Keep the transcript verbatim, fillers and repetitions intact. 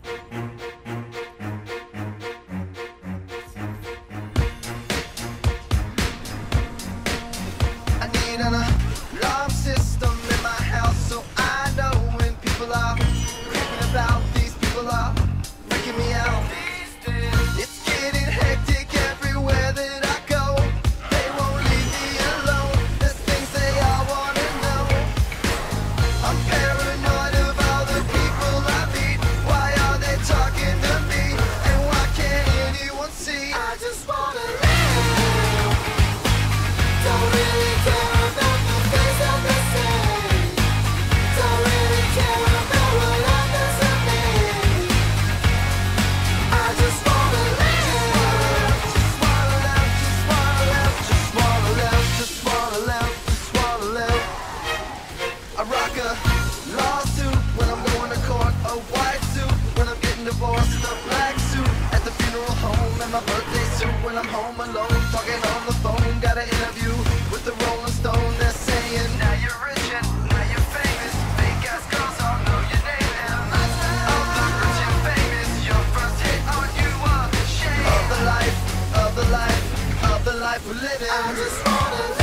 I need an alarm system in my house so I know when people are creeping about. These people are freaking me out. It's getting hectic everywhere that I go. They won't leave me alone. There's things they all wanna know. I'm paranoid of all the people I meet. Why are they talking to me? And why can't anyone see? I just wanna live. Don't really care about the things that they say. Don't really care about what others have made. I just wanna live. Just wanna live, just wanna live, just wanna live, just wanna live, just wanna live. I rock a lawsuit when I'm going to court, a white suit when I'm getting divorced, a black suit at the funeral home, and my birthday suit when I'm home alone, talking on the phone. Got an interview with the Rolling Stone. They're saying, now you're rich and now you're famous. Fake ass girls all know your name. And of the rich and famous, your first hit on you a shame of the life, of the life, of the life we're living. I just wanna